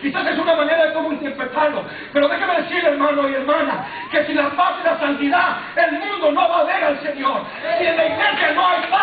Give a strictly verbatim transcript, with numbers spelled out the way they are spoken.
Quizás es una manera de cómo interpretarlo. Pero déjame decirle, hermano y hermana, que sin la paz y la santidad, el mundo no va a ver al Señor. Si en la iglesia no hay